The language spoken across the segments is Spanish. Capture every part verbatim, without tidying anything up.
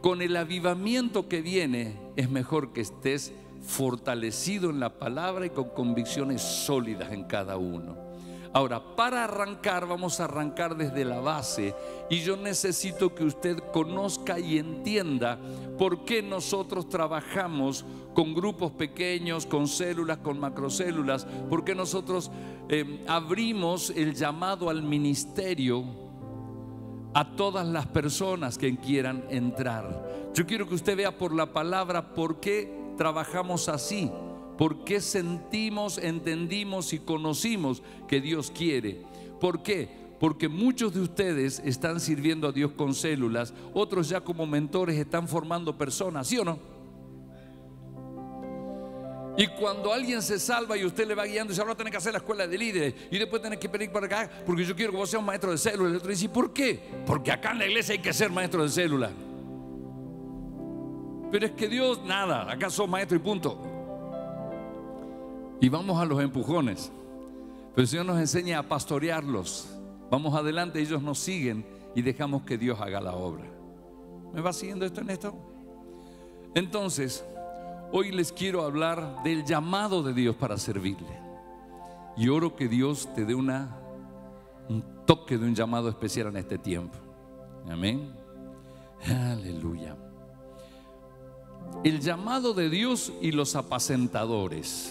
con el avivamiento que viene, es mejor que estés fortalecido en la palabra y con convicciones sólidas en cada uno. Ahora, para arrancar, vamos a arrancar desde la base, y yo necesito que usted conozca y entienda por qué nosotros trabajamos con grupos pequeños, con células, con macrocélulas, por qué nosotros eh, abrimos el llamado al ministerio a todas las personas que quieran entrar. Yo quiero que usted vea por la palabra por qué trabajamos así. ¿Por qué sentimos, entendimos y conocimos que Dios quiere? ¿Por qué? Porque muchos de ustedes están sirviendo a Dios con células, otros ya como mentores están formando personas, ¿sí o no? Y cuando alguien se salva y usted le va guiando y dice, ahora tenés que hacer la escuela de líderes y después tenés que pedir para acá porque yo quiero que vos seas un maestro de células. El otro dice, ¿por qué? Porque acá en la iglesia hay que ser maestro de células. Pero es que Dios, nada, acá sos maestro y punto. Y vamos a los empujones. Pero el Señor nos enseña a pastorearlos. Vamos adelante, ellos nos siguen y dejamos que Dios haga la obra. ¿Me va siguiendo esto en esto? Entonces, hoy les quiero hablar del llamado de Dios para servirle. Y oro que Dios te dé una, un toque de un llamado especial en este tiempo. Amén. Aleluya. El llamado de Dios y los apacentadores.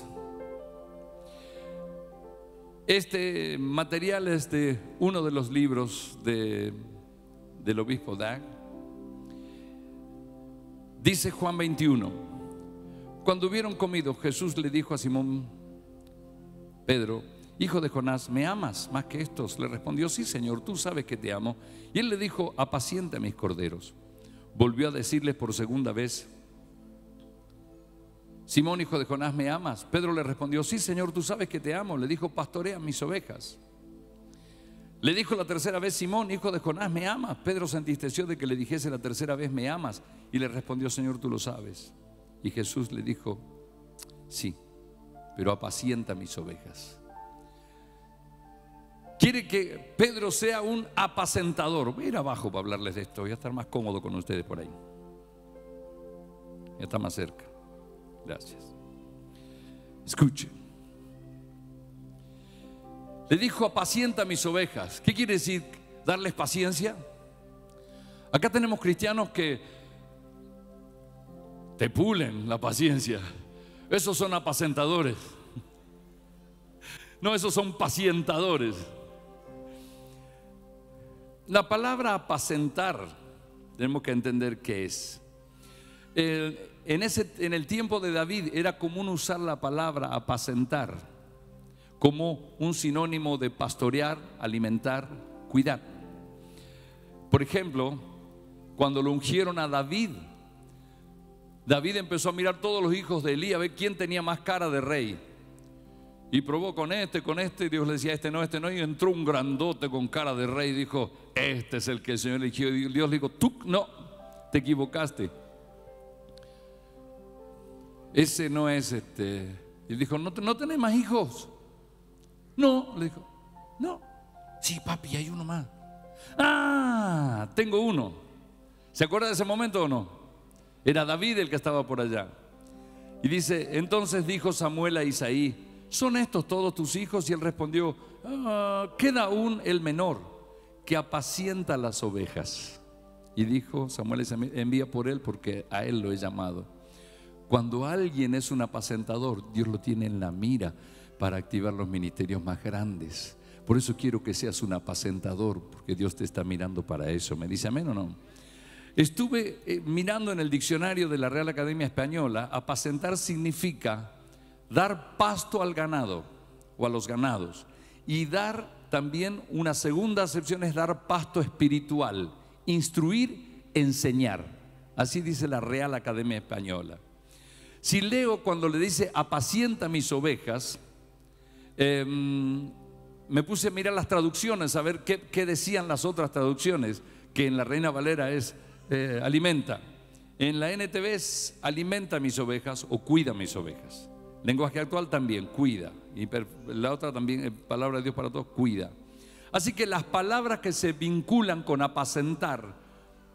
Este material es de uno de los libros de, del obispo Dag. Dice Juan veintiuno: cuando hubieron comido, Jesús le dijo a Simón Pedro, hijo de Jonás, ¿me amas más que estos? Le respondió, sí, Señor, tú sabes que te amo. Y él le dijo, apacienta mis corderos. Volvió a decirles por segunda vez, Simón, hijo de Jonás, ¿me amas? Pedro le respondió, sí, Señor, tú sabes que te amo. Le dijo, pastorea mis ovejas. Le dijo la tercera vez, Simón, hijo de Jonás, ¿me amas? Pedro se entristeció de que le dijese la tercera vez, ¿me amas? Y le respondió, Señor, tú lo sabes. Y Jesús le dijo, sí, pero apacienta mis ovejas. Quiere que Pedro sea un apacentador. Voy a ir abajo para hablarles de esto. Voy a estar más cómodo con ustedes por ahí. Ya está más cerca. Gracias. Escuche. Le dijo, apacienta mis ovejas. ¿Qué quiere decir? ¿Darles paciencia? Acá tenemos cristianos que te pulen la paciencia. Esos son apacentadores. No, esos son pacientadores. La palabra apacentar, tenemos que entender qué es. El, en, ese, en el tiempo de David era común usar la palabra apacentar como un sinónimo de pastorear, alimentar, cuidar. Por ejemplo, cuando lo ungieron a David, David empezó a mirar todos los hijos de Elí a ver quién tenía más cara de rey. Y probó con este, con este, y Dios le decía, este no, este no. Y entró un grandote con cara de rey y dijo, este es el que el Señor eligió. Y Dios le dijo, tú no, te equivocaste. Ese no es este. Y dijo, ¿no, no tenés más hijos? No, le dijo, no. Sí, papi, hay uno más. Ah, tengo uno. ¿Se acuerda de ese momento o no? Era David el que estaba por allá. Y dice, entonces dijo Samuel a Isaí, ¿son estos todos tus hijos? Y él respondió, ah, queda aún el menor, que apacienta las ovejas. Y dijo Samuel, envía por él, porque a él lo he llamado. Cuando alguien es un apacentador, Dios lo tiene en la mira para activar los ministerios más grandes. Por eso quiero que seas un apacentador, porque Dios te está mirando para eso. ¿Me dice amén o no? Estuve eh, mirando en el diccionario de la Real Academia Española. Apacentar significa dar pasto al ganado o a los ganados. Y dar también, una segunda acepción es dar pasto espiritual, instruir, enseñar. Así dice la Real Academia Española. Si leo cuando le dice apacienta mis ovejas, eh, me puse a mirar las traducciones, a ver qué, qué decían las otras traducciones, que en la Reina Valera es eh, alimenta. En la N T V es alimenta mis ovejas o cuida mis ovejas. Lenguaje actual también, cuida. Y la otra también, palabra de Dios para todos, cuida. Así que las palabras que se vinculan con apacentar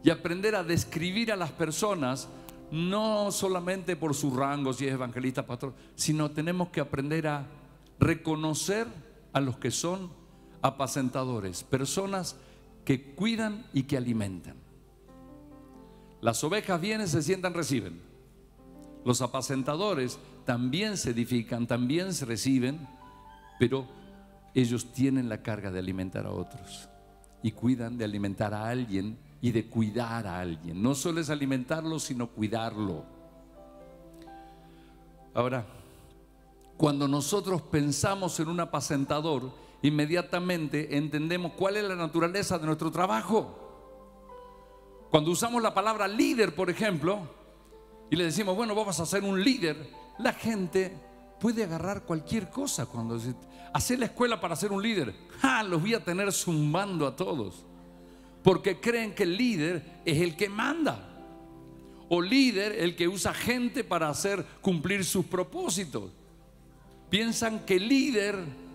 y aprender a describir a las personas, no solamente por su rango, si es evangelista, pastor, sino tenemos que aprender a reconocer a los que son apacentadores, personas que cuidan y que alimentan. Las ovejas vienen, se sientan, reciben. Los apacentadores también se edifican, también se reciben, pero ellos tienen la carga de alimentar a otros y cuidan de alimentar a alguien y de cuidar a alguien. No solo es alimentarlo, sino cuidarlo. Ahora, cuando nosotros pensamos en un apacentador, inmediatamente entendemos cuál es la naturaleza de nuestro trabajo. Cuando usamos la palabra líder, por ejemplo, y le decimos, bueno, vamos a ser un líder, la gente puede agarrar cualquier cosa. Cuando dice, hacer la escuela para ser un líder, ¡ja! Los voy a tener zumbando a todos, porque creen que el líder es el que manda, o líder el que usa gente para hacer cumplir sus propósitos. Piensan que líder,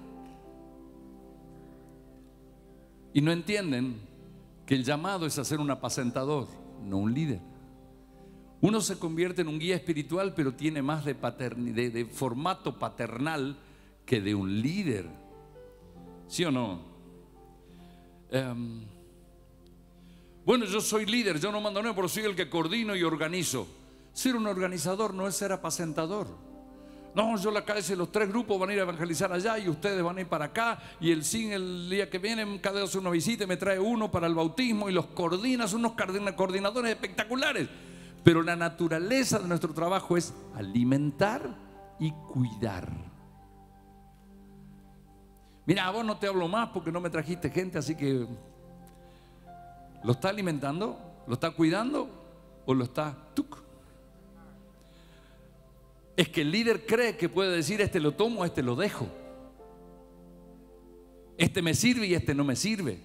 y no entienden que el llamado es a ser un apacentador, no un líder. Uno se convierte en un guía espiritual, pero tiene más de, patern- de, de formato paternal que de un líder. ¿Sí o no? Um, bueno, yo soy líder, yo no mando nada, pero soy el que coordino y organizo. Ser un organizador no es ser apacentador. No, yo la cabeza, los tres grupos van a ir a evangelizar allá y ustedes van a ir para acá, y el S I N el día que viene cada vez hace una visita y me trae uno para el bautismo y los coordina, son unos coordinadores espectaculares. Pero la naturaleza de nuestro trabajo es alimentar y cuidar. Mira, a vos no te hablo más porque no me trajiste gente, así que ¿lo está alimentando? ¿Lo está cuidando? ¿O lo está tuc? Es que el líder cree que puede decir, este lo tomo, este lo dejo, este me sirve y este no me sirve.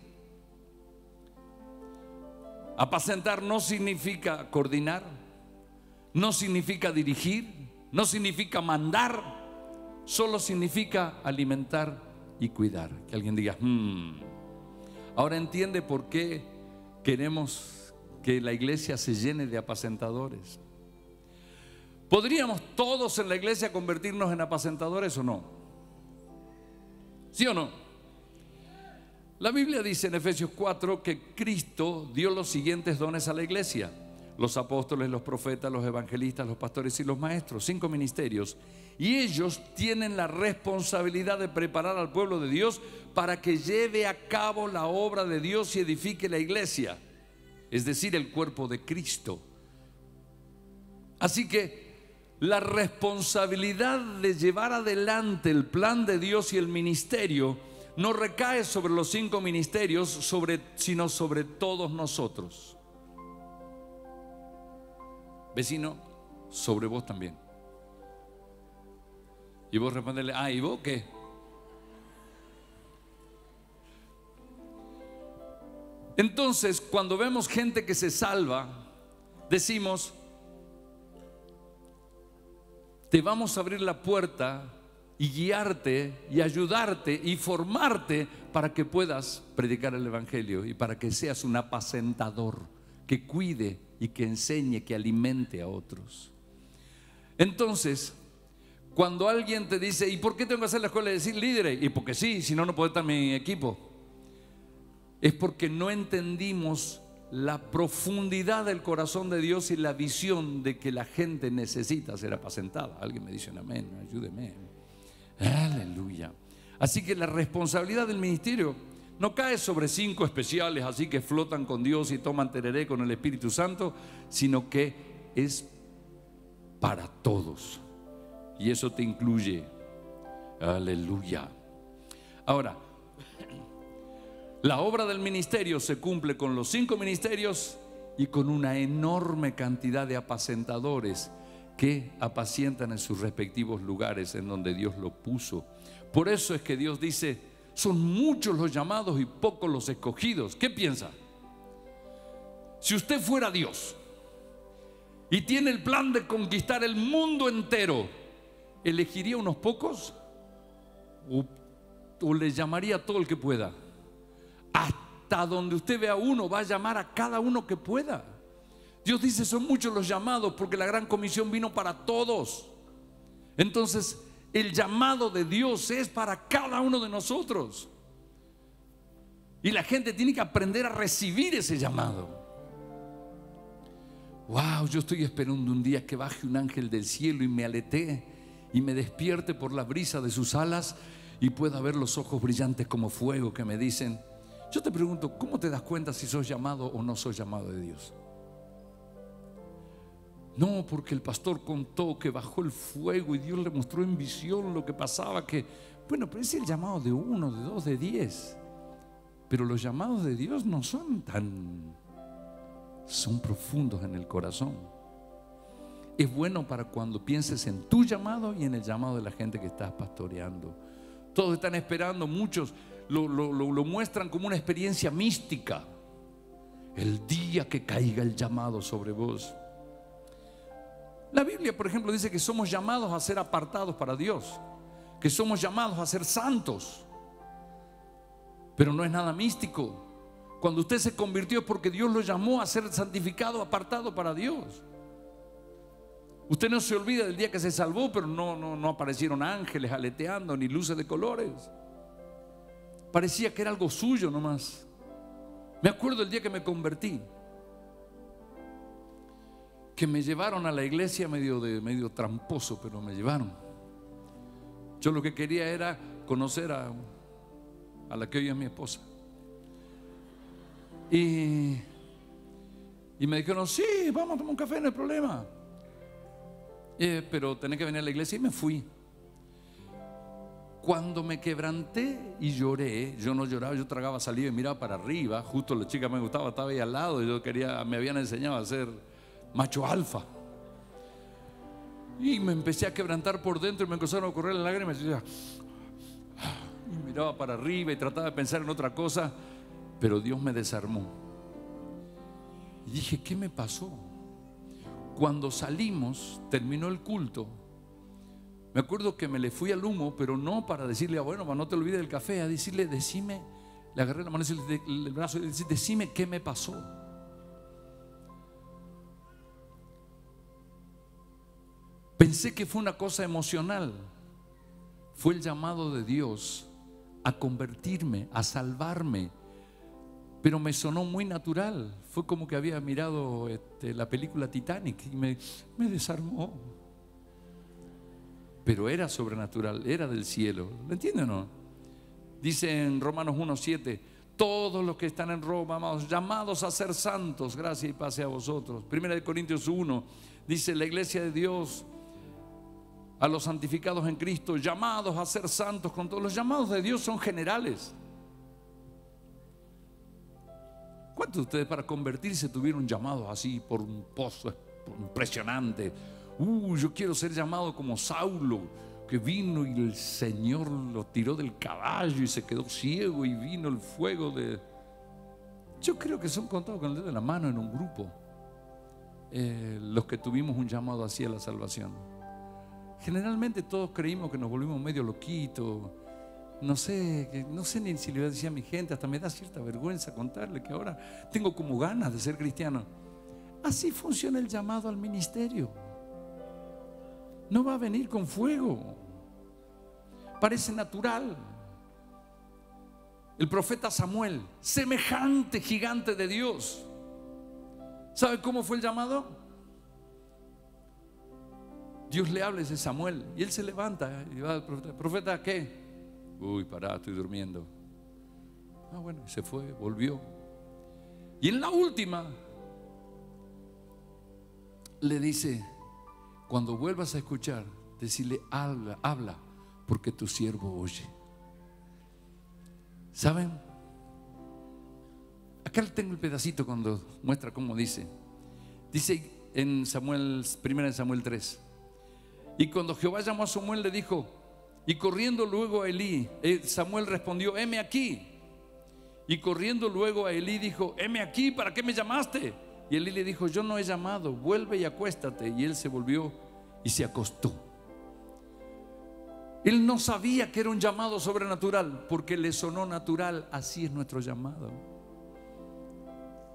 Apacentar no significa coordinar, no significa dirigir, no significa mandar, solo significa alimentar y cuidar. Que alguien diga, hmm. Ahora entiende por qué queremos que la iglesia se llene de apacentadores. ¿Podríamos todos en la iglesia convertirnos en apacentadores o no? ¿Sí o no? La Biblia dice en Efesios cuatro que Cristo dio los siguientes dones a la iglesia: los apóstoles, los profetas, los evangelistas, los pastores y los maestros, cinco ministerios. Y ellos tienen la responsabilidad de preparar al pueblo de Dios para que lleve a cabo la obra de Dios y edifique la iglesia, es decir, el cuerpo de Cristo. Así que la responsabilidad de llevar adelante el plan de Dios y el ministerio no recae sobre los cinco ministerios, sobre, sino sobre todos nosotros. Vecino, sobre vos también. Y vos responderle, ah, ¿y vos qué? Entonces, cuando vemos gente que se salva, decimos, te vamos a abrir la puerta y guiarte y ayudarte y formarte para que puedas predicar el evangelio y para que seas un apacentador que cuide y que enseñe, que alimente a otros. Entonces, cuando alguien te dice, ¿y por qué tengo que hacer la escuela de decir líderes? Y porque sí, si no, no puedo estar en mi equipo. Es porque no entendimos la profundidad del corazón de Dios y la visión de que la gente necesita ser apacentada. Alguien me dice un amén, ayúdeme. Aleluya. Así que la responsabilidad del ministerio no cae sobre cinco especiales así que flotan con Dios y toman tereré con el Espíritu Santo, sino que es para todos. Y eso te incluye. Aleluya. Ahora, la obra del ministerio se cumple con los cinco ministerios y con una enorme cantidad de apacentadores que apacientan en sus respectivos lugares en donde Dios lo puso. Por eso es que Dios dice, son muchos los llamados y pocos los escogidos. ¿Qué piensa? Si usted fuera Dios y tiene el plan de conquistar el mundo entero, ¿elegiría unos pocos? ¿O, o le llamaría a todo el que pueda? hasta donde usted vea uno, va a llamar a cada uno que pueda. Dios dice, son muchos los llamados porque la gran comisión vino para todos. Entonces, el llamado de Dios es para cada uno de nosotros. Y la gente tiene que aprender a recibir ese llamado. Wow, yo estoy esperando un día que baje un ángel del cielo y me aletee y me despierte por la brisa de sus alas y pueda ver los ojos brillantes como fuego que me dicen. Yo te pregunto, ¿cómo te das cuenta si sos llamado o no sos llamado de Dios? No, porque el pastor contó que bajó el fuego y Dios le mostró en visión lo que pasaba. Que, bueno, pero es el llamado de uno, de dos, de diez. Pero los llamados de Dios no son tan, son profundos en el corazón. Es bueno para cuando pienses en tu llamado y en el llamado de la gente que estás pastoreando. Todos están esperando, muchos lo, lo, lo, lo muestran como una experiencia mística. El día que caiga el llamado sobre vos. La Biblia, por ejemplo, dice que somos llamados a ser apartados para Dios, que somos llamados a ser santos. Pero no es nada místico. Cuando usted se convirtió es porque Dios lo llamó a ser santificado, apartado para Dios. Usted no se olvida del día que se salvó, pero no, no, no aparecieron ángeles aleteando ni luces de colores. Parecía que era algo suyo nomás. Me acuerdo el día que me convertí, que me llevaron a la iglesia medio, de, medio tramposo, pero me llevaron. Yo lo que quería era conocer a, a la que hoy es mi esposa. Y, y me dijeron, sí, vamos a tomar un café, no hay problema. Eh, pero tenés que venir a la iglesia. Y me fui. Cuando me quebranté y lloré, yo no lloraba, yo tragaba saliva y miraba para arriba. Justo la chica me gustaba, estaba ahí al lado. Y yo quería, me habían enseñado a ser macho alfa. Y me empecé a quebrantar por dentro y me empezaron a correr las lágrimas. Y, yo, y miraba para arriba y trataba de pensar en otra cosa. Pero Dios me desarmó. Y dije, ¿qué me pasó? Cuando salimos, terminó el culto. Me acuerdo que me le fui al humo, pero no para decirle, ah, bueno, no te olvides del café, a decirle, decime, le agarré la mano y el brazo y le dije, decime qué me pasó. Pensé que fue una cosa emocional. Fue el llamado de Dios a convertirme, a salvarme. Pero me sonó muy natural. Fue como que había mirado este, la película Titanic y me, me desarmó. Pero era sobrenatural, era del cielo. ¿Lo entienden o no? Dice en Romanos uno siete, todos los que están en Roma, amados, llamados a ser santos, gracia y paz a vosotros. Primera de Corintios uno dice, la iglesia de Dios, a los santificados en Cristo, llamados a ser santos con todos. Los llamados de Dios son generales. ¿Cuántos de ustedes para convertirse tuvieron llamados así por un pozo impresionante? Uh, yo quiero ser llamado como Saulo, que vino y el Señor lo tiró del caballo y se quedó ciego y vino el fuego de... Yo creo que son contados con el dedo de la mano en un grupo eh, los que tuvimos un llamado así a la salvación. Generalmente todos creímos que nos volvimos medio loquitos. No sé, no sé ni si le decía a mi gente, hasta me da cierta vergüenza contarle que ahora tengo como ganas de ser cristiano. Así funciona el llamado al ministerio. No va a venir con fuego. Parece natural. El profeta Samuel, semejante gigante de Dios. ¿Sabe cómo fue el llamado? Dios le habla a ese Samuel y él se levanta y va al profeta. ¿Profeta qué? Uy, pará, estoy durmiendo. Ah, bueno, se fue, volvió. Y en la última le dice, cuando vuelvas a escuchar, decirle, habla, habla, porque tu siervo oye. ¿Saben? Acá tengo el pedacito cuando muestra cómo dice. Dice en Samuel, primera de Samuel tres. Y cuando Jehová llamó a Samuel, le dijo, y corriendo luego a Elí, Samuel respondió, heme aquí. Y corriendo luego a Elí dijo, heme aquí, ¿para qué me llamaste? Y Elí le dijo, yo no he llamado, vuelve y acuéstate. Y él se volvió y se acostó. Él no sabía que era un llamado sobrenatural, porque le sonó natural. Así es nuestro llamado.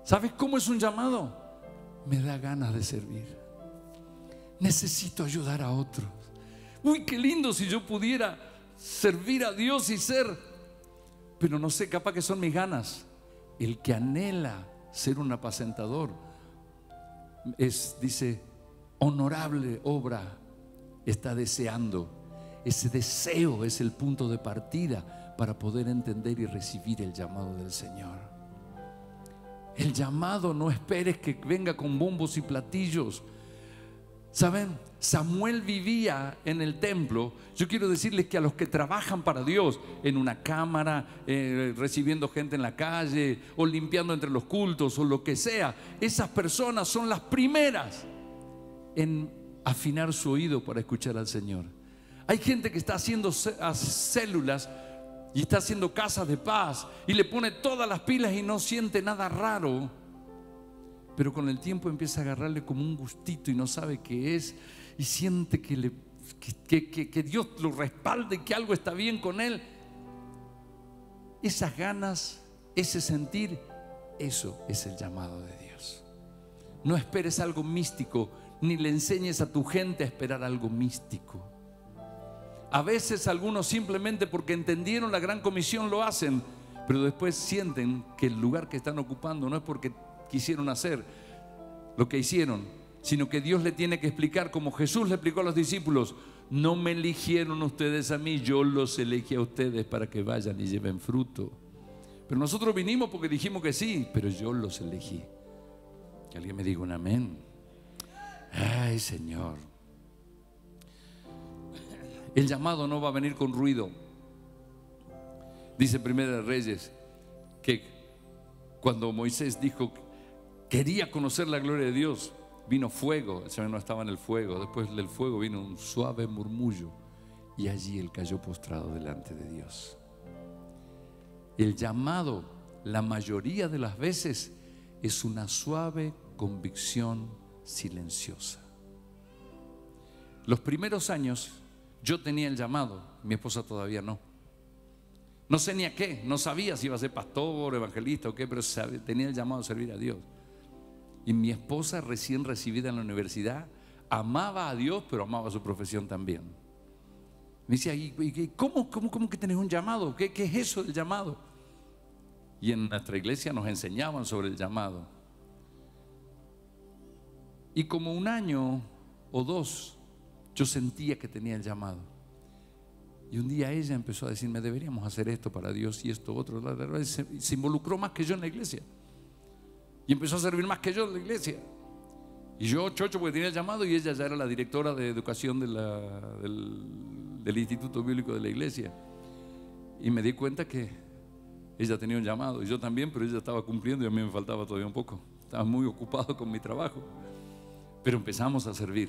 ¿Sabes cómo es un llamado? Me da ganas de servir. Necesito ayudar a otros. Uy, qué lindo si yo pudiera servir a Dios y ser, pero no sé, capaz que son mis ganas. El que anhela ser un apacentador es, dice, honorable obra está deseando. Ese deseo es el punto de partida para poder entender y recibir el llamado del Señor. El llamado, no esperes que venga con bombos y platillos. ¿Saben? Samuel vivía en el templo. Yo quiero decirles que a los que trabajan para Dios, en una cámara, eh, recibiendo gente en la calle, o limpiando entre los cultos, o lo que sea, esas personas son las primeras en afinar su oído para escuchar al Señor. Hay gente que está haciendo células y está haciendo casas de paz y le pone todas las pilas y no siente nada raro, pero con el tiempo empieza a agarrarle como un gustito y no sabe qué es, y siente que, le, que, que, que Dios lo respalde, que algo está bien con él. Esas ganas, ese sentir, eso es el llamado de Dios. No esperes algo místico, ni le enseñes a tu gente a esperar algo místico. A veces algunos simplemente porque entendieron la gran comisión lo hacen, pero después sienten que el lugar que están ocupando no es porque quisieron hacer lo que hicieron, sino que Dios le tiene que explicar, como Jesús le explicó a los discípulos: no me eligieron ustedes a mí, yo los elegí a ustedes para que vayan y lleven fruto. Pero nosotros vinimos porque dijimos que sí, pero yo los elegí. Que alguien me diga un amén. Ay, Señor. El llamado no va a venir con ruido. Dice Primera de Reyes que cuando Moisés dijo quería conocer la gloria de Dios, vino fuego. El Señor no estaba en el fuego. Después del fuego vino un suave murmullo y allí él cayó postrado delante de Dios. El llamado, la mayoría de las veces, es una suave convicción silenciosa. Los primeros años yo tenía el llamado, mi esposa todavía no. No sé ni a qué, no sabía si iba a ser pastor, evangelista o qué, pero tenía el llamado a servir a Dios. Y mi esposa, recién recibida en la universidad, amaba a Dios, pero amaba su profesión también. Me decía: ¿y cómo, cómo, cómo que tenés un llamado? ¿Qué, qué es eso del llamado? Y en nuestra iglesia nos enseñaban sobre el llamado. Y como un año o dos yo sentía que tenía el llamado. Y un día ella empezó a decirme: deberíamos hacer esto para Dios y esto otro. Se, se involucró más que yo en la iglesia y empezó a servir más que yo en la iglesia. Y yo chocho porque tenía el llamado, y ella ya era la directora de educación de la, del, del Instituto Bíblico de la iglesia. Y me di cuenta que ella tenía un llamado y yo también, pero ella estaba cumpliendo y a mí me faltaba todavía un poco. Estaba muy ocupado con mi trabajo, pero empezamos a servir.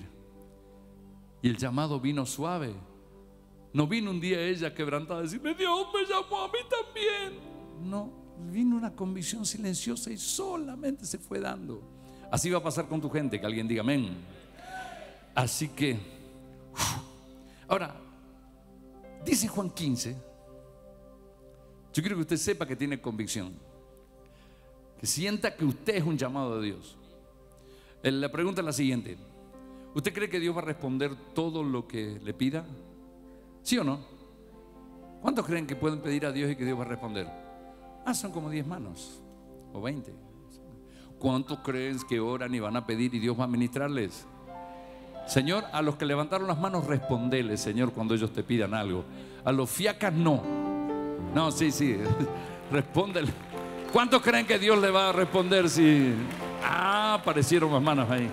Y el llamado vino suave. No vino un día ella quebrantada a decirme: Dios me llamó a mí también. No, vino una convicción silenciosa y solamente se fue dando. Así va a pasar con tu gente, que alguien diga amén. Así que uf. Ahora, dice Juan quince. Yo quiero que usted sepa que tiene convicción, que sienta que usted es un llamado de Dios. La pregunta es la siguiente: ¿usted cree que Dios va a responder todo lo que le pida? ¿Sí o no? ¿Cuántos creen que pueden pedir a Dios y que Dios va a responder? Ah, son como diez manos o veinte. ¿Cuántos creen que oran y van a pedir y Dios va a ministrarles? Señor, a los que levantaron las manos, respondeles, Señor, cuando ellos te pidan algo. A los fiacas no. No, sí, sí. Respóndele. ¿Cuántos creen que Dios le va a responder si... Ah, aparecieron más manos ahí.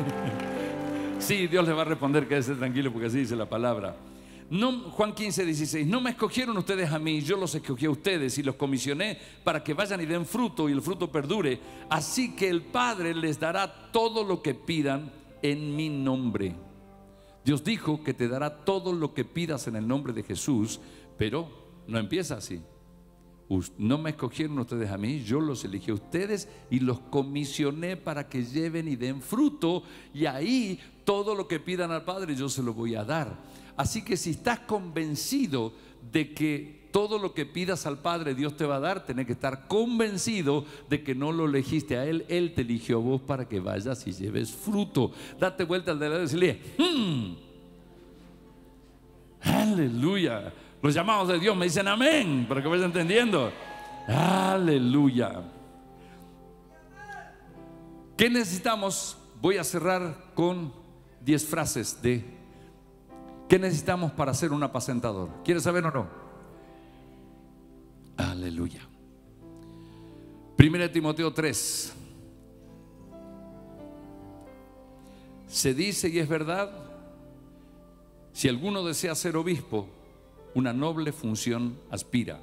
Sí, Dios le va a responder, quédese tranquilo porque así dice la palabra. No, Juan quince, dieciséis. No me escogieron ustedes a mí, yo los escogí a ustedes y los comisioné para que vayan y den fruto y el fruto perdure. Así que el Padre les dará todo lo que pidan en mi nombre. Dios dijo que te dará todo lo que pidas en el nombre de Jesús, pero no empieza así. No me escogieron ustedes a mí, yo los elegí a ustedes y los comisioné para que lleven y den fruto, y ahí todo lo que pidan al Padre yo se lo voy a dar. Así que si estás convencido de que todo lo que pidas al Padre Dios te va a dar, tenés que estar convencido de que no lo elegiste a Él, Él te eligió a vos para que vayas y lleves fruto. Date vuelta al de lado y decirle, hmm, aleluya. Los llamados de Dios me dicen amén, para que vayas entendiendo. Aleluya. ¿Qué necesitamos? Voy a cerrar con diez frases de ¿qué necesitamos para ser un apacentador? ¿Quieres saber o no? Aleluya. Primera de Timoteo tres. Se dice y es verdad, si alguno desea ser obispo, una noble función aspira.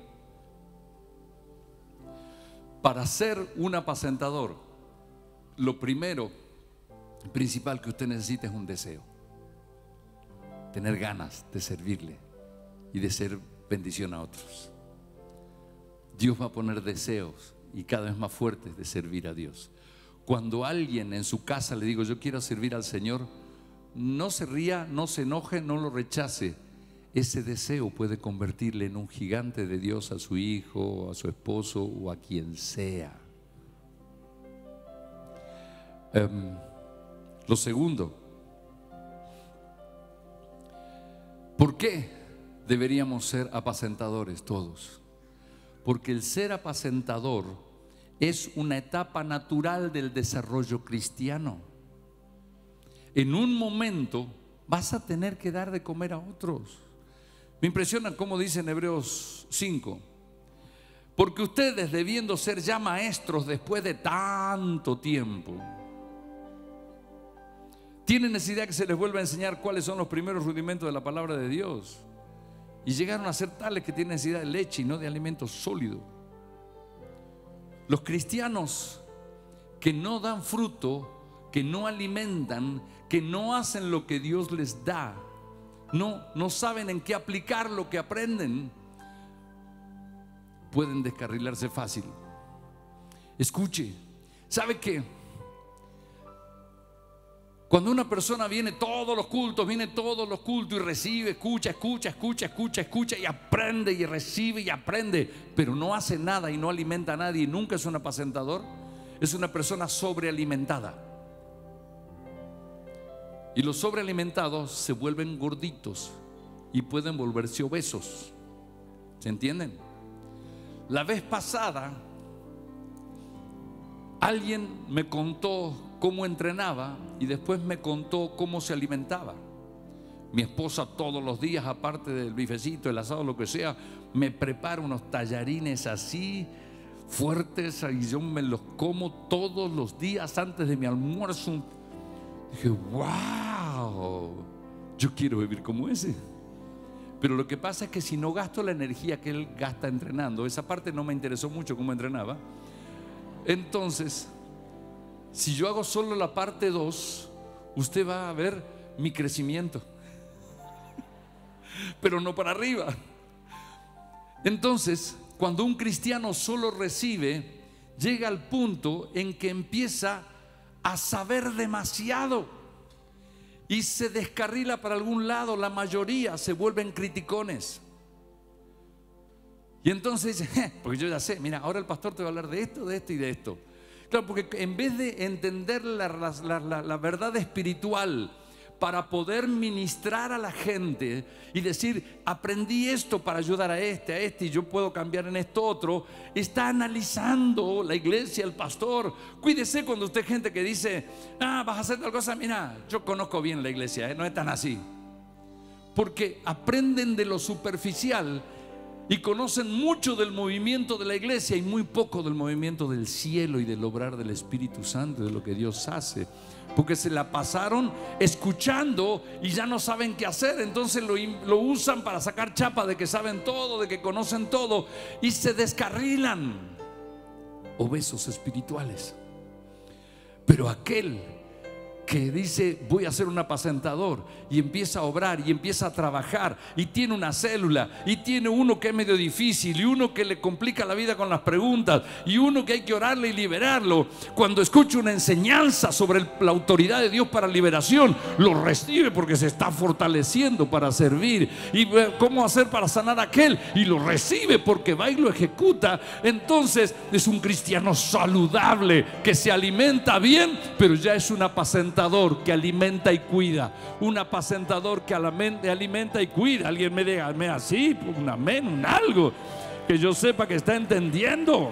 Para ser un apacentador, lo primero, principal que usted necesita es un deseo. Tener ganas de servirle y de ser bendición a otros. Dios va a poner deseos y cada vez más fuertes de servir a Dios. Cuando alguien en su casa le digo yo quiero servir al Señor, no se ría, no se enoje, no lo rechace. Ese deseo puede convertirle en un gigante de Dios a su hijo, a su esposo o a quien sea. Um, lo segundo, ¿por qué deberíamos ser apacentadores todos? Porque el ser apacentador es una etapa natural del desarrollo cristiano. En un momento vas a tener que dar de comer a otros. Me impresiona cómo dice en Hebreos cinco, porque ustedes, debiendo ser ya maestros después de tanto tiempo, tienen necesidad que se les vuelva a enseñar cuáles son los primeros rudimentos de la palabra de Dios. Y llegaron a ser tales que tienen necesidad de leche y no de alimento sólido. Los cristianos que no dan fruto, que no alimentan, que no hacen lo que Dios les da, no, no saben en qué aplicar lo que aprenden, pueden descarrilarse fácil. Escuche, ¿sabe qué? Cuando una persona viene todos los cultos, viene todos los cultos y recibe, escucha, escucha, escucha, escucha, escucha y aprende y recibe y aprende, pero no hace nada y no alimenta a nadie y nunca es un apacentador, es una persona sobrealimentada. Y los sobrealimentados se vuelven gorditos y pueden volverse obesos. ¿Se entienden? La vez pasada alguien me contó cómo entrenaba y después me contó cómo se alimentaba. Mi esposa todos los días, aparte del bifecito, el asado, lo que sea, me prepara unos tallarines así fuertes y yo me los como todos los días antes de mi almuerzo. Dije, wow, yo quiero vivir como ese. Pero lo que pasa es que si no gasto la energía que él gasta entrenando, esa parte no me interesó mucho cómo entrenaba. Entonces, si yo hago solo la parte dos, usted va a ver mi crecimiento, pero no para arriba. Entonces, cuando un cristiano solo recibe, llega al punto en que empieza a saber demasiado y se descarrila para algún lado. La mayoría se vuelven criticones. Y entonces dice, porque yo ya sé, mira, ahora el pastor te va a hablar de esto, de esto y de esto. Claro, porque en vez de entender la, la, la, la verdad espiritual para poder ministrar a la gente y decir, aprendí esto para ayudar a este, a este y yo puedo cambiar en esto otro, está analizando la iglesia, el pastor. Cuídese cuando usted gente que dice, ah, vas a hacer tal cosa. Mira, yo conozco bien la iglesia, ¿eh? No es tan así. Porque aprenden de lo superficial y conocen mucho del movimiento de la iglesia y muy poco del movimiento del cielo y del obrar del Espíritu Santo, de lo que Dios hace, porque se la pasaron escuchando y ya no saben qué hacer. Entonces lo, lo usan para sacar chapa de que saben todo, de que conocen todo, y se descarrilan, obesos espirituales. Pero aquel que dice voy a ser un apacentador y empieza a obrar y empieza a trabajar y tiene una célula y tiene uno que es medio difícil y uno que le complica la vida con las preguntas y uno que hay que orarle y liberarlo, cuando escucha una enseñanza sobre el, la autoridad de Dios para liberación, lo recibe porque se está fortaleciendo para servir. Y cómo hacer para sanar a aquel, y lo recibe porque va y lo ejecuta. Entonces es un cristiano saludable que se alimenta bien, pero ya es un apacentador que alimenta y cuida. Un apacentador que alimenta y cuida. Alguien me diga amén así, un amén, un algo que yo sepa que está entendiendo.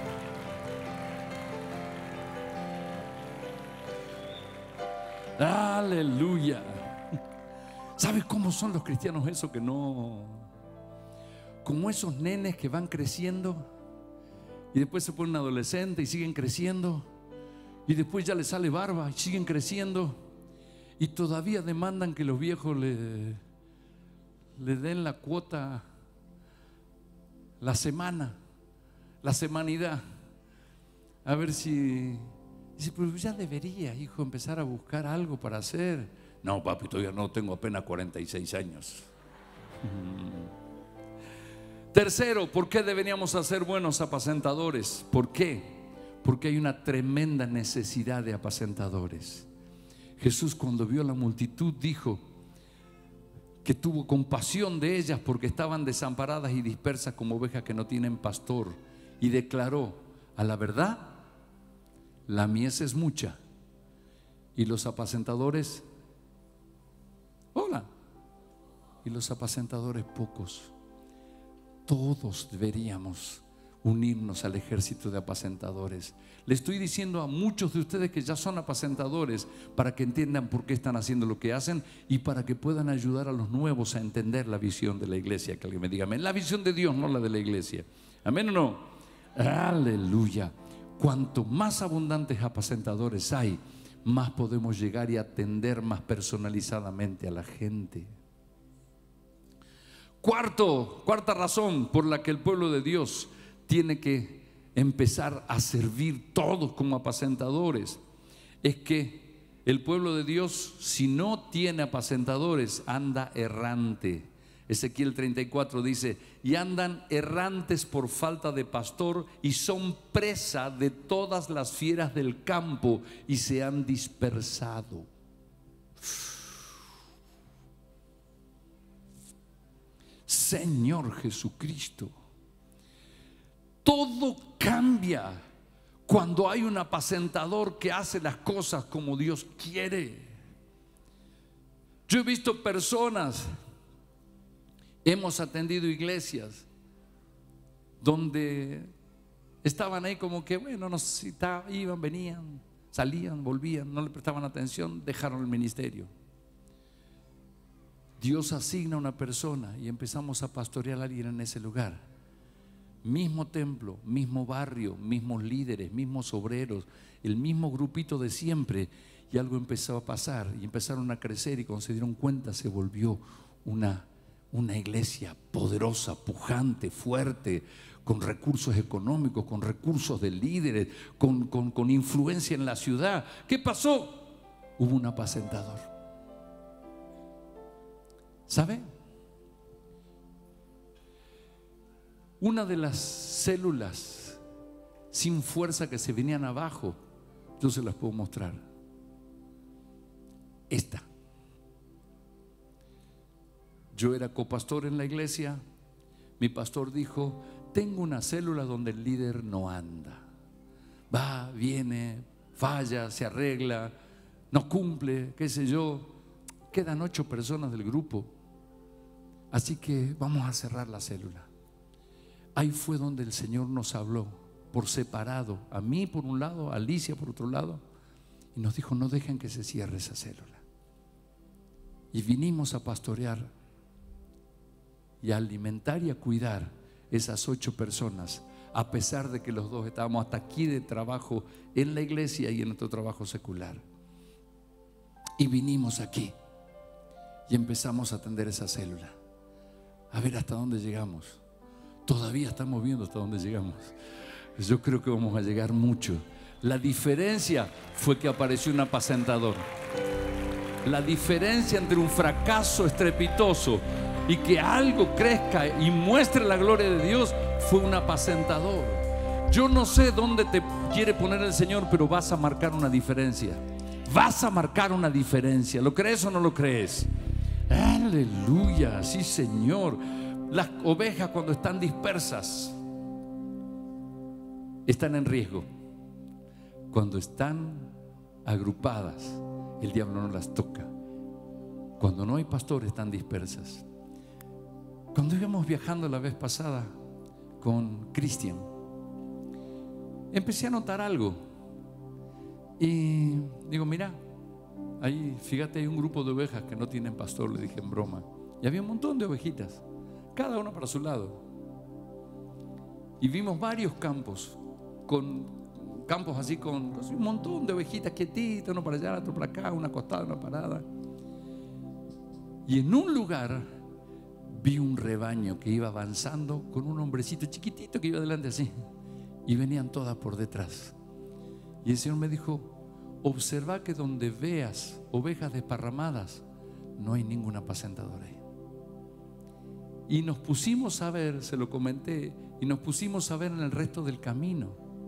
Aleluya. ¿Sabes cómo son los cristianos eso que no? Como esos nenes que van creciendo y después se ponen adolescentes y siguen creciendo. Y después ya les sale barba y siguen creciendo. Y todavía demandan que los viejos le, le den la cuota, la semana, la semanidad. A ver si... Dice, pues ya debería, hijo, empezar a buscar algo para hacer. No, papi, todavía no, tengo apenas cuarenta y seis años. Tercero, ¿por qué deberíamos ser buenos apacentadores? ¿Por qué? Porque hay una tremenda necesidad de apacentadores. Jesús, cuando vio a la multitud, dijo que tuvo compasión de ellas porque estaban desamparadas y dispersas como ovejas que no tienen pastor, y declaró: a la verdad, la mies es mucha y los apacentadores, hola, y los apacentadores pocos. Todos deberíamos unirnos al ejército de apacentadores. Le estoy diciendo a muchos de ustedes que ya son apacentadores para que entiendan por qué están haciendo lo que hacen y para que puedan ayudar a los nuevos a entender la visión de la iglesia. Que alguien me diga amén. La visión de Dios, no la de la iglesia. Amén o no. Aleluya. Cuanto más abundantes apacentadores hay, más podemos llegar y atender más personalizadamente a la gente. Cuarto, cuarta razón por la que el pueblo de Dios tiene que empezar a servir todos como apacentadores es que el pueblo de Dios, si no tiene apacentadores, anda errante. Ezequiel treinta y cuatro dice: y andan errantes por falta de pastor y son presa de todas las fieras del campo y se han dispersado. Señor Jesucristo, todo cambia cuando hay un apacentador que hace las cosas como Dios quiere. Yo he visto personas, hemos atendido iglesias donde estaban ahí como que, bueno, no necesitaban, iban, venían, salían, volvían, no le prestaban atención, dejaron el ministerio. Dios asigna a una persona y empezamos a pastorear a alguien en ese lugar. Mismo templo, mismo barrio, mismos líderes, mismos obreros, el mismo grupito de siempre. Y algo empezó a pasar y empezaron a crecer, y cuando se dieron cuenta se volvió una, una iglesia poderosa, pujante, fuerte, con recursos económicos, con recursos de líderes, con, con, con influencia en la ciudad. ¿Qué pasó? Hubo un apacentador. ¿Sabe? Una de las células sin fuerza que se venían abajo, yo se las puedo mostrar. Esta. Yo era copastor en la iglesia. Mi pastor dijo: tengo una célula donde el líder no anda. Va, viene, falla, se arregla, no cumple, qué sé yo. Quedan ocho personas del grupo, así que vamos a cerrar la célula. Ahí fue donde el Señor nos habló por separado, a mí por un lado, a Alicia por otro lado, y nos dijo: no dejen que se cierre esa célula. Y vinimos a pastorear y a alimentar y a cuidar esas ocho personas, a pesar de que los dos estábamos hasta aquí de trabajo en la iglesia y en nuestro trabajo secular. Y vinimos aquí y empezamos a atender esa célula, a ver hasta dónde llegamos. Todavía estamos viendo hasta dónde llegamos. Yo creo que vamos a llegar mucho. La diferencia fue que apareció un apacentador. La diferencia entre un fracaso estrepitoso y que algo crezca y muestre la gloria de Dios fue un apacentador. Yo no sé dónde te quiere poner el Señor, pero vas a marcar una diferencia. Vas a marcar una diferencia. ¿Lo crees o no lo crees? Aleluya, sí, Señor. Las ovejas, cuando están dispersas, están en riesgo. Cuando están agrupadas, el diablo no las toca. Cuando no hay pastores, están dispersas. Cuando íbamos viajando la vez pasada con Cristian, empecé a notar algo. Y digo, mira, ahí, fíjate, hay un grupo de ovejas que no tienen pastor, le dije en broma. Y había un montón de ovejitas, cada una para su lado. Y vimos varios campos, con campos así con un montón de ovejitas quietitas, uno para allá, otro para acá, una acostada, una parada. Y en un lugar vi un rebaño que iba avanzando con un hombrecito chiquitito que iba adelante así, y venían todas por detrás. Y el Señor me dijo: observa que donde veas ovejas desparramadas, no hay ningún apacentador ahí. Y nos pusimos a ver, se lo comenté, y nos pusimos a ver en el resto del camino.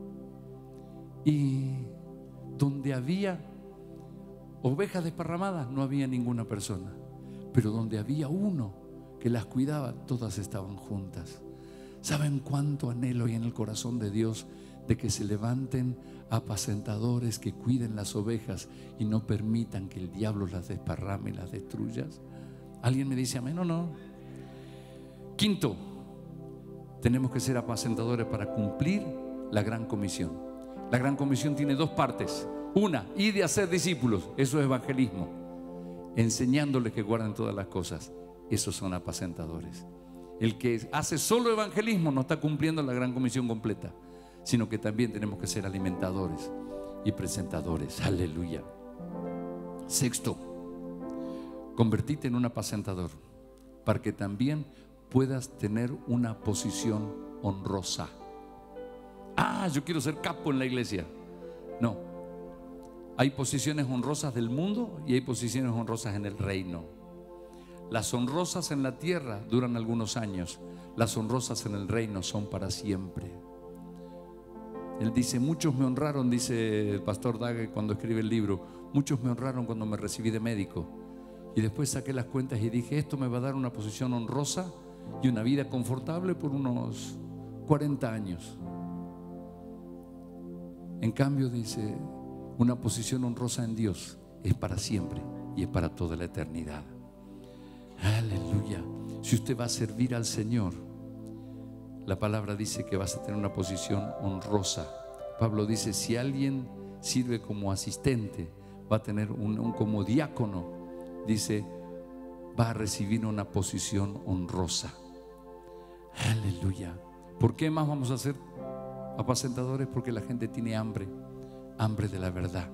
Y donde había ovejas desparramadas, no había ninguna persona. Pero donde había uno que las cuidaba, todas estaban juntas. ¿Saben cuánto anhelo hay en el corazón de Dios de que se levanten apacentadores que cuiden las ovejas y no permitan que el diablo las desparrame y las destruya? ¿Alguien me dice amén o no? Quinto, tenemos que ser apacentadores para cumplir la gran comisión. La gran comisión tiene dos partes. Una, ir de hacer discípulos, eso es evangelismo, enseñándoles que guarden todas las cosas. Esos son apacentadores. El que hace solo evangelismo no está cumpliendo la gran comisión completa, sino que también tenemos que ser alimentadores y presentadores. Aleluya. Sexto, convertirte en un apacentador para que también puedas tener una posición honrosa. Ah, yo quiero ser capo en la iglesia. No, hay posiciones honrosas del mundo y hay posiciones honrosas en el reino. Las honrosas en la tierra duran algunos años, las honrosas en el reino son para siempre. Él dice: muchos me honraron, dice el pastor Dague cuando escribe el libro, muchos me honraron cuando me recibí de médico. Y después saqué las cuentas y dije: esto me va a dar una posición honrosa y una vida confortable por unos cuarenta años. En cambio, dice, una posición honrosa en Dios es para siempre y es para toda la eternidad. Aleluya. Si usted va a servir al Señor, la palabra dice que vas a tener una posición honrosa. Pablo dice: si alguien sirve como asistente, va a tener un, un como diácono, dice, va a recibir una posición honrosa. Aleluya. ¿Por qué más vamos a ser apacentadores? Porque la gente tiene hambre, hambre de la verdad.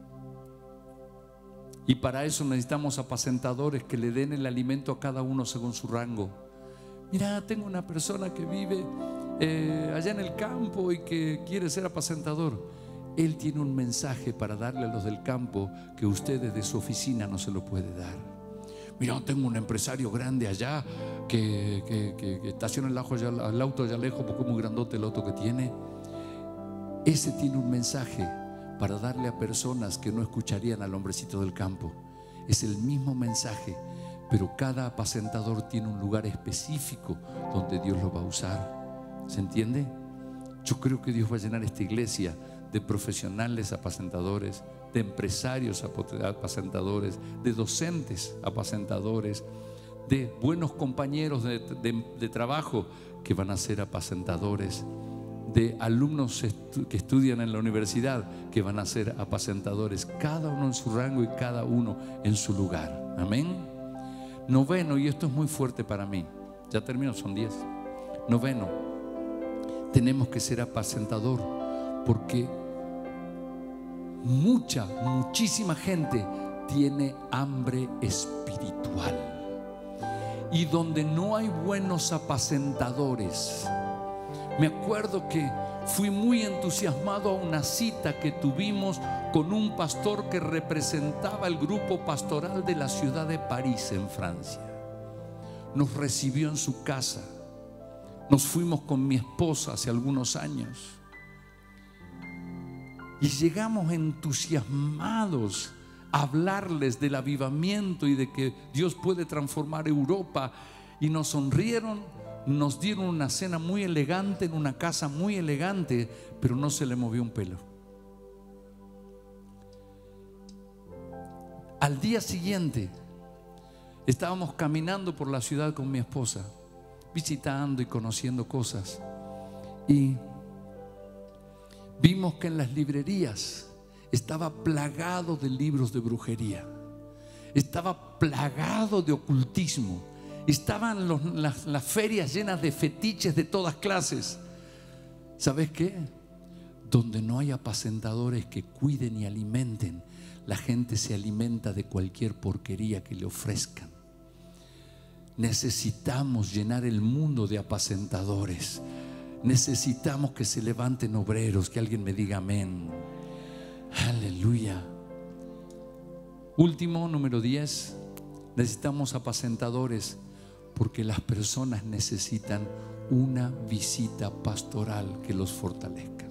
Y para eso necesitamos apacentadores que le den el alimento a cada uno según su rango. Mira, tengo una persona que vive eh, allá en el campo y que quiere ser apacentador. Él tiene un mensaje para darle a los del campo que usted desde su oficina no se lo puede dar. Mira, tengo un empresario grande allá que, que, que, que estaciona el, ajo allá, el auto allá lejos porque es muy grandote el auto que tiene. Ese tiene un mensaje para darle a personas que no escucharían al hombrecito del campo. Es el mismo mensaje, pero cada apacentador tiene un lugar específico donde Dios lo va a usar. ¿Se entiende? Yo creo que Dios va a llenar esta iglesia de profesionales apacentadores, de empresarios apacentadores, de docentes apacentadores, de buenos compañeros de, de, de trabajo que van a ser apacentadores, de alumnos estu que estudian en la universidad que van a ser apacentadores, cada uno en su rango y cada uno en su lugar. Amén. Noveno, y esto es muy fuerte para mí, ya termino, son diez. Noveno, tenemos que ser apacentador porque mucha, muchísima gente tiene hambre espiritual. Y donde no hay buenos apacentadores, me acuerdo que fui muy entusiasmado a una cita que tuvimos con un pastor que representaba el grupo pastoral de la ciudad de París, en Francia. Nos recibió en su casa. Nos fuimos con mi esposa hace algunos años y llegamos entusiasmados a hablarles del avivamiento y de que Dios puede transformar Europa, y nos sonrieron, nos dieron una cena muy elegante en una casa muy elegante, pero no se le movió un pelo. Al día siguiente estábamos caminando por la ciudad con mi esposa, visitando y conociendo cosas, y vimos que en las librerías estaba plagado de libros de brujería, estaba plagado de ocultismo, estaban los, las, las ferias llenas de fetiches de todas clases. ¿Sabes qué? Donde no hay apacentadores que cuiden y alimenten, la gente se alimenta de cualquier porquería que le ofrezcan. Necesitamos llenar el mundo de apacentadores. Necesitamos que se levanten obreros. Que alguien me diga amén. Aleluya. Último, número diez. Necesitamos apacentadores porque las personas necesitan una visita pastoral que los fortalezca.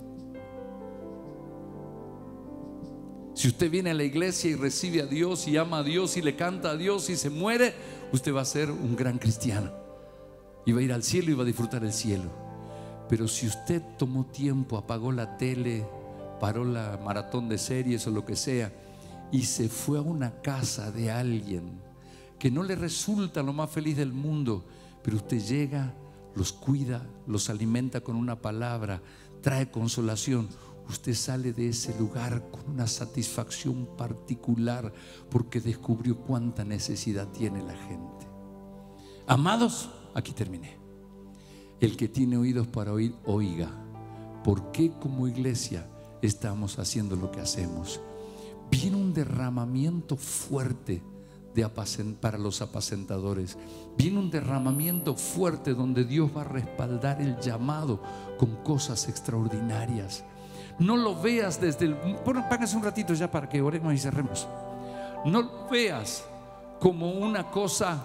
Si usted viene a la iglesia y recibe a Dios y ama a Dios y le canta a Dios y se muere, usted va a ser un gran cristiano y va a ir al cielo y va a disfrutar el cielo. Pero si usted tomó tiempo, apagó la tele, paró la maratón de series o lo que sea y se fue a una casa de alguien que no le resulta lo más feliz del mundo, pero usted llega, los cuida, los alimenta con una palabra, trae consolación, usted sale de ese lugar con una satisfacción particular porque descubrió cuánta necesidad tiene la gente. Amados, aquí terminé. El que tiene oídos para oír, oiga. ¿Por qué como iglesia estamos haciendo lo que hacemos? Viene un derramamiento fuerte de apacent- para los apacentadores. Viene un derramamiento fuerte donde Dios va a respaldar el llamado con cosas extraordinarias. No lo veas desde el... Págase un ratito ya para que oremos y cerremos. No lo veas como una cosa...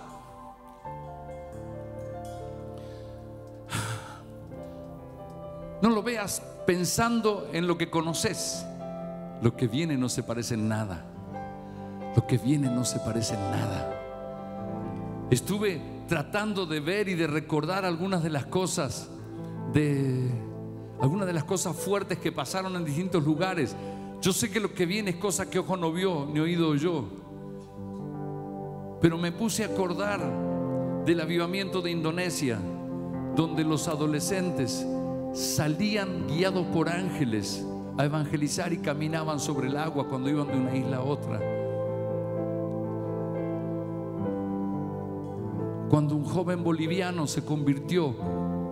No lo veas pensando en lo que conoces. Lo que viene no se parece en nada. Lo que viene no se parece en nada. Estuve tratando de ver y de recordar algunas de las cosas de... Algunas de las cosas fuertes que pasaron en distintos lugares. Yo sé que lo que viene es cosa que ojo no vio ni oído oyó, pero me puse a acordar del avivamiento de Indonesia, donde los adolescentes salían guiados por ángeles a evangelizar y caminaban sobre el agua cuando iban de una isla a otra. Cuando un joven boliviano se convirtió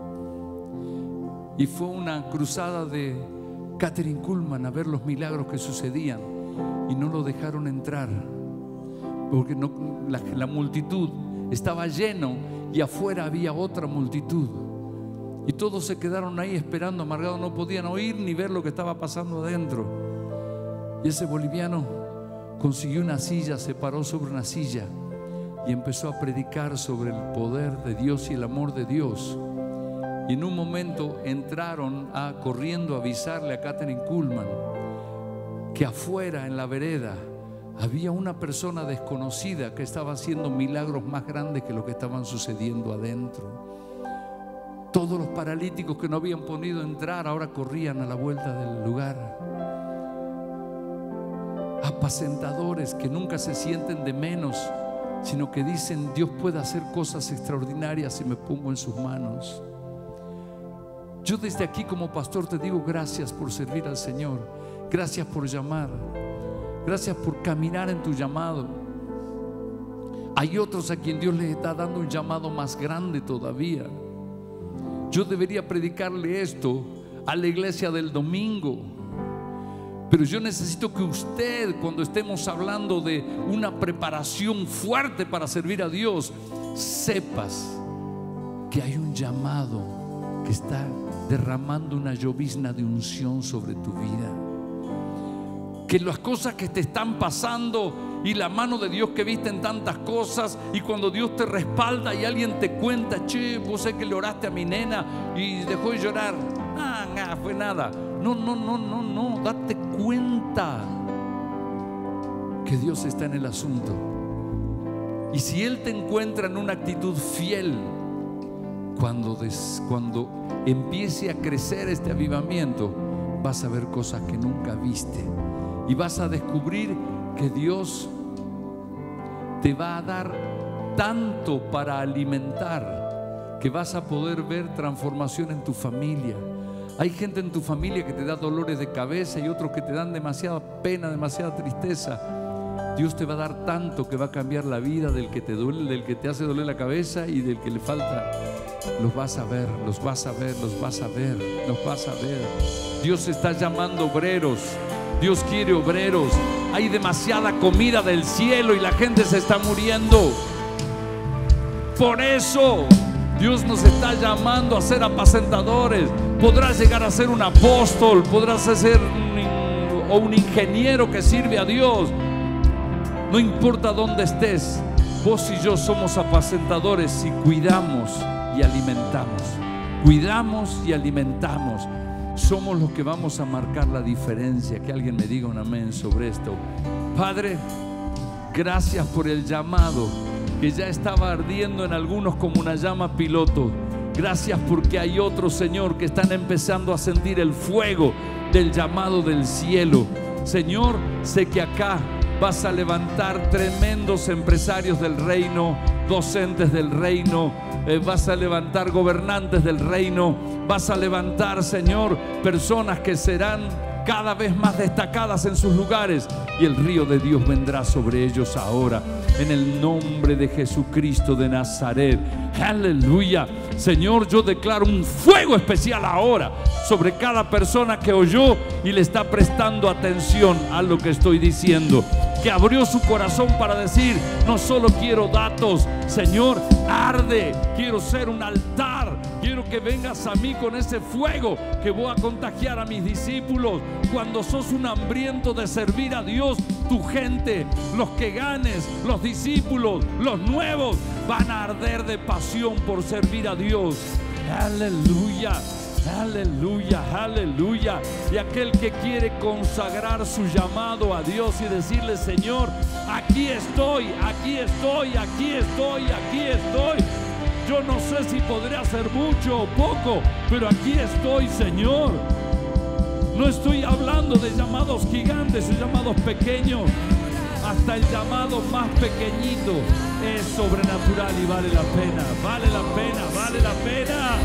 y fue una cruzada de Kathryn Kuhlman a ver los milagros que sucedían, y no lo dejaron entrar porque no, la, la multitud estaba lleno y afuera había otra multitud, y todos se quedaron ahí esperando amargados, no podían oír ni ver lo que estaba pasando adentro. Y ese boliviano consiguió una silla, se paró sobre una silla y empezó a predicar sobre el poder de Dios y el amor de Dios. Y en un momento entraron a, corriendo a avisarle a Kathryn Kuhlman que afuera en la vereda había una persona desconocida que estaba haciendo milagros más grandes que lo que estaban sucediendo adentro. Todos los paralíticos que no habían podido entrar ahora corrían a la vuelta del lugar. Apacentadores que nunca se sienten de menos, sino que dicen: Dios puede hacer cosas extraordinarias si me pongo en sus manos. Yo desde aquí como pastor te digo gracias por servir al Señor. Gracias por llamar. Gracias por caminar en tu llamado. Hay otros a quien Dios les está dando un llamado más grande todavía. Yo debería predicarle esto a la iglesia del domingo, pero yo necesito que usted, cuando estemos hablando de una preparación fuerte para servir a Dios, sepas que hay un llamado que está derramando una llovizna de unción sobre tu vida. Que las cosas que te están pasando y la mano de Dios que viste en tantas cosas, y cuando Dios te respalda y alguien te cuenta: che, vos sé que le oraste a mi nena y dejó de llorar. Ah, no, fue nada. No, no, no, no, no. Date cuenta que Dios está en el asunto. Y si Él te encuentra en una actitud fiel, Cuando, des, cuando empiece a crecer este avivamiento, vas a ver cosas que nunca viste, y vas a descubrir que Dios te va a dar tanto para alimentar que vas a poder ver transformación en tu familia. Hay gente en tu familia que te da dolores de cabeza y otros que te dan demasiada pena, demasiada tristeza. Dios te va a dar tanto que va a cambiar la vida del que te duele, del que te hace doler la cabeza y del que le falta. Los vas a ver, los vas a ver, los vas a ver, los vas a ver. Dios está llamando obreros. Dios quiere obreros. Hay demasiada comida del cielo y la gente se está muriendo. Por eso Dios nos está llamando a ser apacentadores. Podrás llegar a ser un apóstol, podrás ser un, o un ingeniero que sirve a Dios. No importa dónde estés, vos y yo somos apacentadores si cuidamos y alimentamos. Cuidamos y alimentamos. Somos los que vamos a marcar la diferencia. Que alguien me diga un amén sobre esto. Padre, gracias por el llamado que ya estaba ardiendo en algunos como una llama piloto. Gracias porque hay otros, Señor, que están empezando a sentir el fuego del llamado del cielo. Señor, sé que acá vas a levantar tremendos empresarios del reino, docentes del reino, eh, vas a levantar gobernantes del reino, vas a levantar, Señor, personas que serán cada vez más destacadas en sus lugares, y el río de Dios vendrá sobre ellos ahora, en el nombre de Jesucristo de Nazaret. Aleluya. Señor, yo declaro un fuego especial ahora sobre cada persona que oyó y le está prestando atención a lo que estoy diciendo, que abrió su corazón para decir: no solo quiero datos, Señor, arde, quiero ser un altar, quiero que vengas a mí con ese fuego que voy a contagiar a mis discípulos. Cuando sos un hambriento de servir a Dios, tu gente, los que ganes, los discípulos, los nuevos, van a arder de pasión por servir a Dios. Aleluya. Aleluya, aleluya. Y aquel que quiere consagrar su llamado a Dios y decirle: Señor, aquí estoy, aquí estoy, aquí estoy, aquí estoy. Yo no sé si podré hacer mucho o poco, pero aquí estoy, Señor. No estoy hablando de llamados gigantes o llamados pequeños. Hasta el llamado más pequeñito es sobrenatural y vale la pena, vale la pena, vale la pena.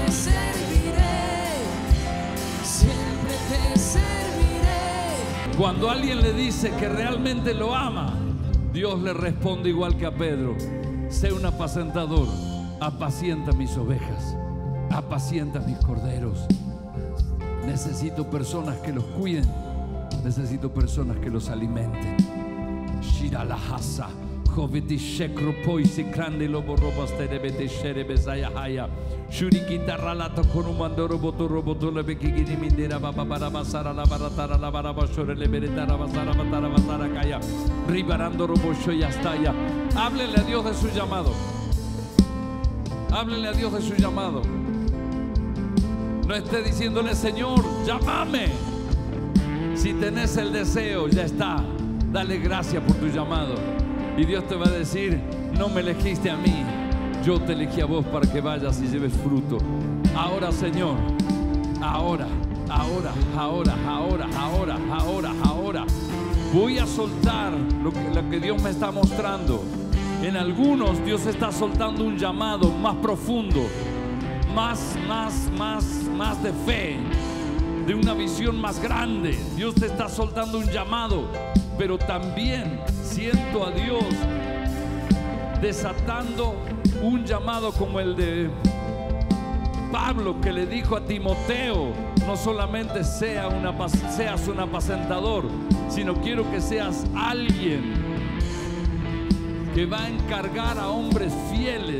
Cuando alguien le dice que realmente lo ama, Dios le responde igual que a Pedro: sé un apacentador, apacienta mis ovejas, apacienta mis corderos. Necesito personas que los cuiden, necesito personas que los alimenten. Shira la hasa, joveti shekro poisi krande lobo robaste de bete shere bezaya haya. Shurikita ralato con un mandoro boto roboto le bekigini mindera baba para basara la baratara la barabashore le beretara basara batara basara kaya. Ribarando robosho y hasta allá. Háblenle a Dios de su llamado. Háblenle a Dios de su llamado. No esté diciéndole: Señor, llámame. Si tenés el deseo, ya está. Dale gracias por tu llamado. Y Dios te va a decir: no me elegiste a mí, yo te elegí a vos para que vayas y lleves fruto. Ahora, Señor, ahora, ahora, ahora, ahora, ahora, ahora, ahora voy a soltar lo que, lo que Dios me está mostrando. En algunos Dios está soltando un llamado más profundo, más, más, más, más de fe, de una visión más grande. Dios te está soltando un llamado, pero también siento a Dios desatando un llamado como el de Pablo, que le dijo a Timoteo: no solamente sea una, seas un apacentador, sino quiero que seas alguien que va a encargar a hombres fieles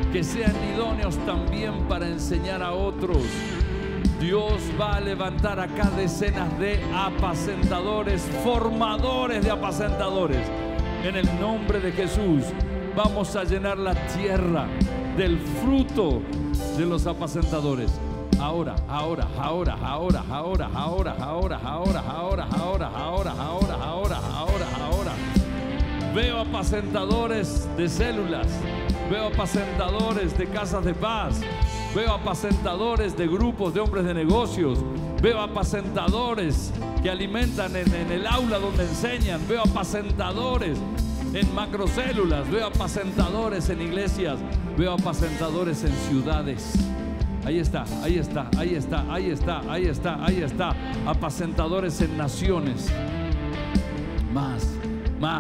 que sean idóneos también para enseñar a otros. Dios va a levantar acá decenas de apacentadores, formadores de apacentadores. En el nombre de Jesús vamos a llenar la tierra del fruto de los apacentadores. Ahora, ahora, ahora, ahora, ahora, ahora, ahora, ahora, ahora, ahora, ahora, ahora, ahora, ahora, ahora. Veo apacentadores de células, veo apacentadores de casas de paz, veo apacentadores de grupos de hombres de negocios, veo apacentadores que alimentan en, en el aula donde enseñan, veo apacentadores en macrocélulas, veo apacentadores en iglesias, veo apacentadores en ciudades. Ahí está, ahí está, ahí está, ahí está, ahí está, ahí está. Apacentadores en naciones. Más, más,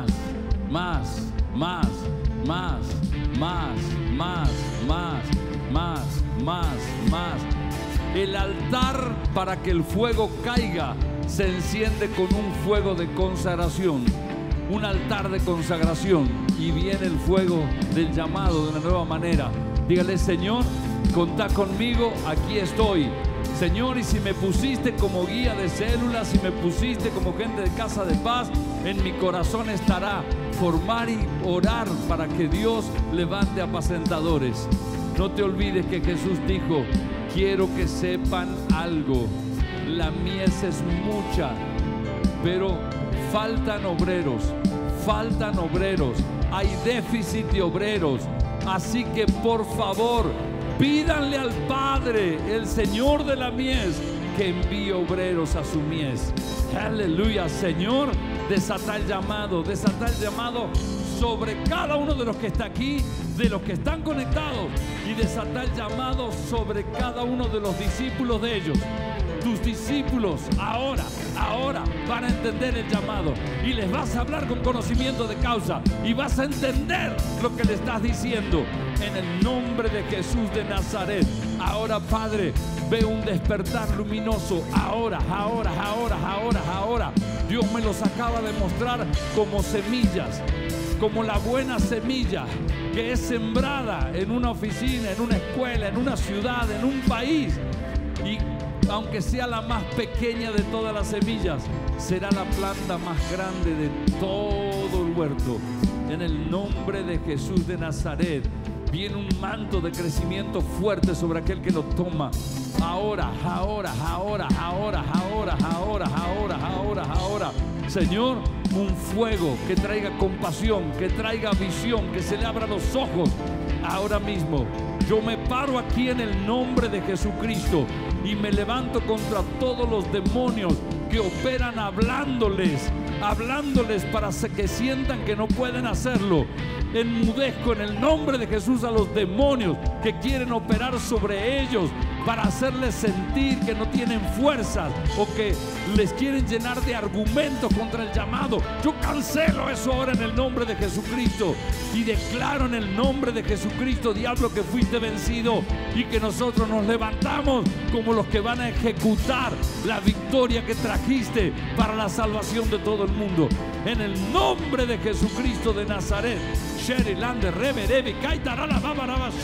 más, más, más, más, más, más, más, más, más. El altar para que el fuego caiga se enciende con un fuego de consagración. Un altar de consagración. Y viene el fuego del llamado de una nueva manera. Dígale: Señor, contá conmigo, aquí estoy. Señor, y si me pusiste como guía de células, si me pusiste como gente de casa de paz, en mi corazón estará formar y orar para que Dios levante apacentadores. No te olvides que Jesús dijo: quiero que sepan algo, la mies es mucha, pero faltan obreros, faltan obreros, hay déficit de obreros. Así que por favor, pídanle al Padre, el Señor de la mies, que envíe obreros a su mies. Aleluya. Señor, desata el llamado, desata el llamado sobre cada uno de los que está aquí, de los que están conectados, y desata el llamado sobre cada uno de los discípulos de ellos. Tus discípulos ahora, ahora van a entender el llamado, y les vas a hablar con conocimiento de causa, y vas a entender lo que le estás diciendo. En el nombre de Jesús de Nazaret, ahora, Padre, veo un despertar luminoso. Ahora, ahora, ahora, ahora, ahora. Dios me los acaba de mostrar como semillas, como la buena semilla que es sembrada en una oficina, en una escuela, en una ciudad, en un país. Y aunque sea la más pequeña de todas las semillas, será la planta más grande de todo el huerto. En el nombre de Jesús de Nazaret, viene un manto de crecimiento fuerte sobre aquel que lo toma. Ahora, ahora, ahora, ahora, ahora, ahora, ahora, ahora, ahora. Señor, un fuego que traiga compasión, que traiga visión, que se le abra los ojos. Ahora mismo, yo me paro aquí en el nombre de Jesucristo y me levanto contra todos los demonios que operan hablándoles, hablándoles para que sientan que no pueden hacerlo. Enmudezco en el nombre de Jesús a los demonios que quieren operar sobre ellos para hacerles sentir que no tienen fuerzas o que les quieren llenar de argumentos contra el llamado. Yo cancelo eso ahora en el nombre de Jesucristo y declaro en el nombre de Jesucristo, diablo, que fuiste vencido y que nosotros nos levantamos como los que van a ejecutar la victoria que trajiste para la salvación de todo el mundo. En el nombre de Jesucristo de Nazaret.